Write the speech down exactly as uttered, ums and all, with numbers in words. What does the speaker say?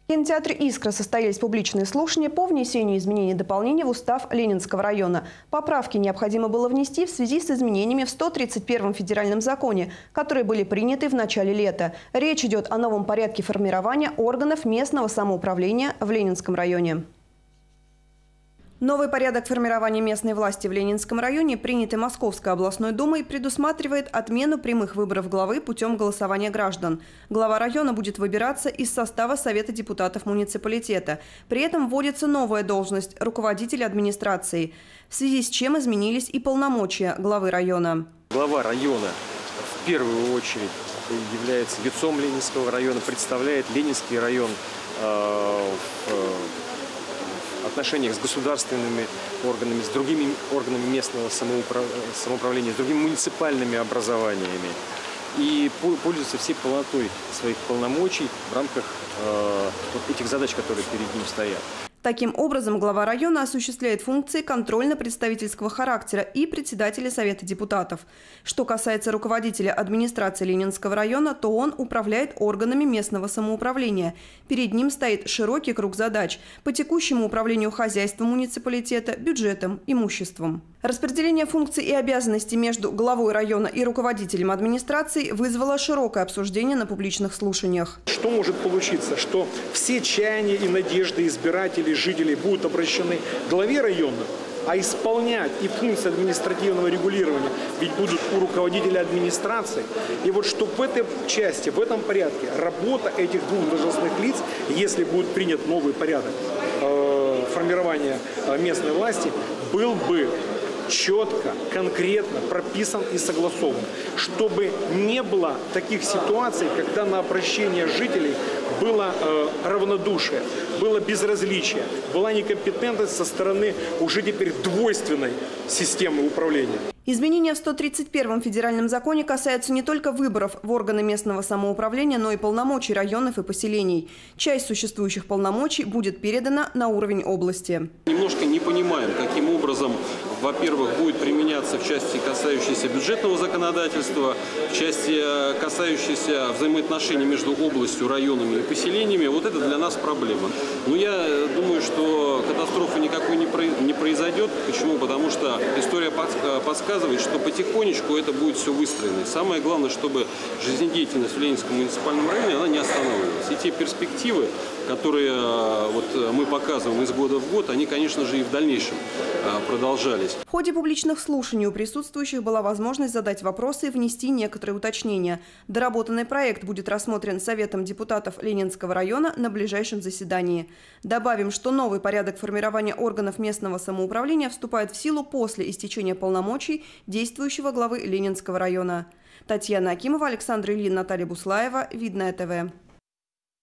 В кинотеатре «Искра» состоялись публичные слушания по внесению изменений и дополнений в устав Ленинского района. Поправки необходимо было внести в связи с изменениями в сто тридцать первом федеральном законе, которые были приняты в начале лета. Речь идет о новом порядке формирования органов местного самоуправления в Ленинском районе. Новый порядок формирования местной власти в Ленинском районе, принятый Московской областной думой, предусматривает отмену прямых выборов главы путем голосования граждан. Глава района будет выбираться из состава Совета депутатов муниципалитета. При этом вводится новая должность – руководитель администрации, в связи с чем изменились и полномочия главы района. Глава района в первую очередь является лицом Ленинского района, представляет Ленинский район э, в отношениях с государственными органами, с другими органами местного самоуправ... самоуправления, с другими муниципальными образованиями и пользуется всей полнотой своих полномочий в рамках э, вот этих задач, которые перед ним стоят. Таким образом, глава района осуществляет функции контрольно-представительского характера и председателя Совета депутатов. Что касается руководителя администрации Ленинского района, то он управляет органами местного самоуправления. Перед ним стоит широкий круг задач по текущему управлению хозяйством муниципалитета, бюджетом, имуществом. Распределение функций и обязанностей между главой района и руководителем администрации вызвало широкое обсуждение на публичных слушаниях. Что может получиться? Что все чаяния и надежды избирателей, жителей будут обращены к главе района, а исполнять и функции административного регулирования ведь будут у руководителя администрации. И вот что в этой части, в этом порядке работа этих двух должностных лиц, если будет принят новый порядок э, формирования местной власти, был бы четко, конкретно прописан и согласован, чтобы не было таких ситуаций, когда на обращение жителей было э, равнодушие, было безразличие, была некомпетентность со стороны уже теперь двойственной системы управления. Изменения в сто тридцать первом федеральном законе касаются не только выборов в органы местного самоуправления, но и полномочий районов и поселений. Часть существующих полномочий будет передана на уровень области. Немножко не понимаем, каким образом, во-первых, будет применяться в части, касающейся бюджетного законодательства, в части, касающейся взаимоотношений между областью, районами и поселениями. Вот это для нас проблема. Но я думаю, что катастрофы никакой не произойдет. Почему? Потому что история подсказывает, что потихонечку это будет все выстроено. И самое главное, чтобы жизнедеятельность в Ленинском муниципальном районе она не останавливалась. И те перспективы, которые вот, мы показываем из года в год, они, конечно же, и в дальнейшем продолжались. В ходе публичных слушаний у присутствующих была возможность задать вопросы и внести некоторые уточнения. Доработанный проект будет рассмотрен Советом депутатов Ленинского района на ближайшем заседании. Добавим, что новый порядок формирования органов местного самоуправления вступает в силу после истечения полномочий действующего главы Ленинского района. Татьяна Акимова, Александр Ильин, Наталья Буслаева. Видное ТВ.